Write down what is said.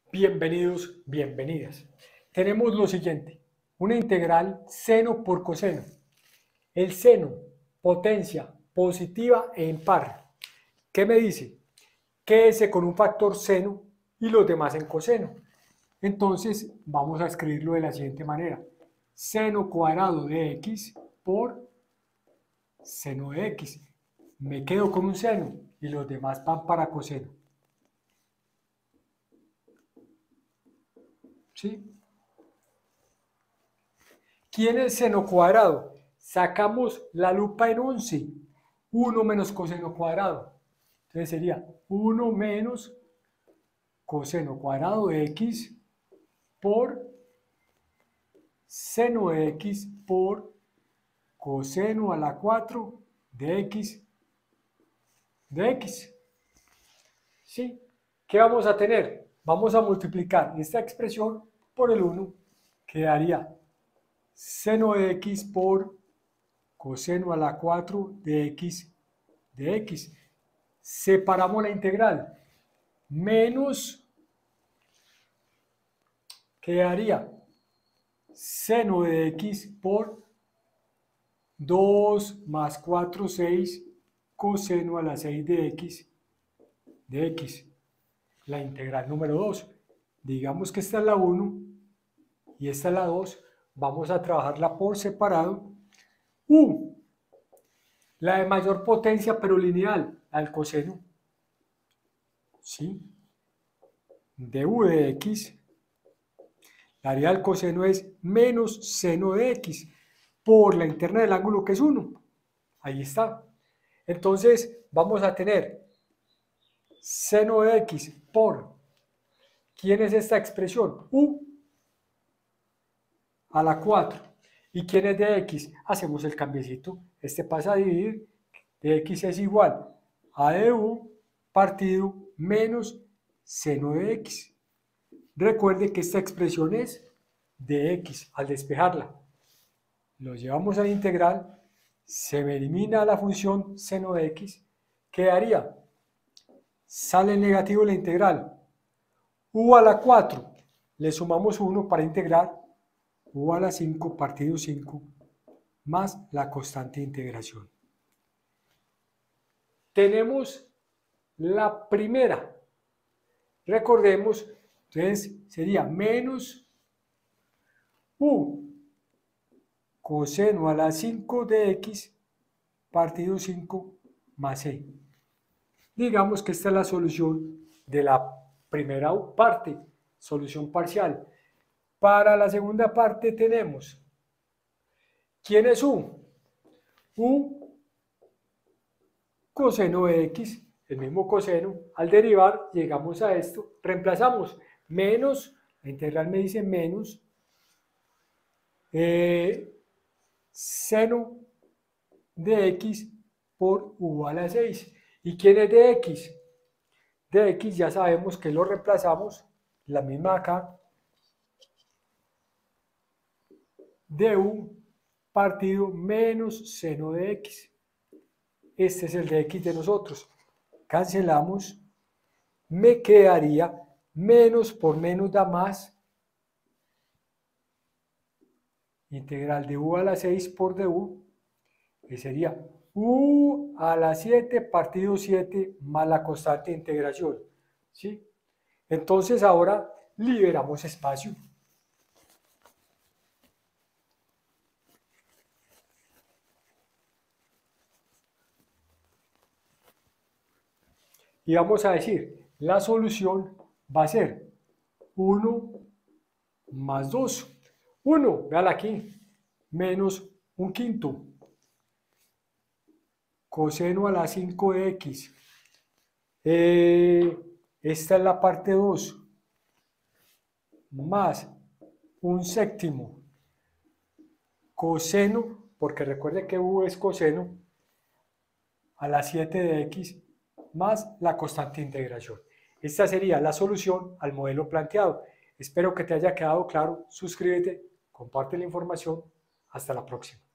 Bienvenidos, bienvenidas. Tenemos lo siguiente, una integral seno por coseno. El seno, potencia positiva e impar. ¿Qué me dice? Quédese con un factor seno y los demás en coseno. Entonces vamos a escribirlo de la siguiente manera. Seno cuadrado de x por seno de x. Me quedo con un seno y los demás van para coseno. ¿Sí? ¿Quién es seno cuadrado? Sacamos la lupa en 11. 1 menos coseno cuadrado. Entonces sería 1 menos coseno cuadrado de x por seno de x por coseno a la 4 de x de x. ¿Sí? ¿Qué vamos a tener? Vamos a multiplicar esta expresión por el 1, que daría seno de x por coseno a la 4 de x de x. Separamos la integral. Menos, quedaría seno de x por 2 más 4, 6 coseno a la 6 de x de x. La integral número 2. Digamos que esta es la 1 y esta es la 2. Vamos a trabajarla por separado. La de mayor potencia pero lineal, la del coseno. ¿Sí? De u de x. La área del coseno es menos seno de x por la interna del ángulo, que es 1. Ahí está. Entonces vamos a tener seno de x por, ¿quién es esta expresión? U a la 4. ¿Y quién es de x? Hacemos el cambiecito. Este pasa a dividir. De x es igual a de u partido menos seno de x. Recuerde que esta expresión es de x al despejarla. Lo llevamos a la integral, se me elimina la función seno de x, quedaría, sale el negativo de la integral, u a la 4, le sumamos 1 para integrar, u a la 5 partido 5, más la constante de integración. Tenemos la primera, recordemos, entonces sería menos u coseno a la 5 de x partido 5 más e. Digamos que esta es la solución de la primera parte, solución parcial. Para la segunda parte tenemos, ¿quién es u? U coseno de x, el mismo coseno. Al derivar llegamos a esto, reemplazamos menos, la integral me dice menos seno de x por u a la 6. ¿Y quién es de x? De x ya sabemos que lo reemplazamos, la misma acá, de u partido menos seno de x. Este es el de x de nosotros. Cancelamos, me quedaría menos por menos da más, integral de u a la 6 por du, que sería u a la 7 partido 7 más la constante de integración. ¿Sí? Entonces ahora liberamos espacio. Y vamos a decir, la solución va a ser 1 más 2. 1, véala aquí, menos un quinto. Coseno a la 5 de x. Esta es la parte 2. Más un séptimo. Coseno, porque recuerde que u es coseno, a la 7 de x más la constante de integración. Esta sería la solución al modelo planteado. Espero que te haya quedado claro. Suscríbete, comparte la información. Hasta la próxima.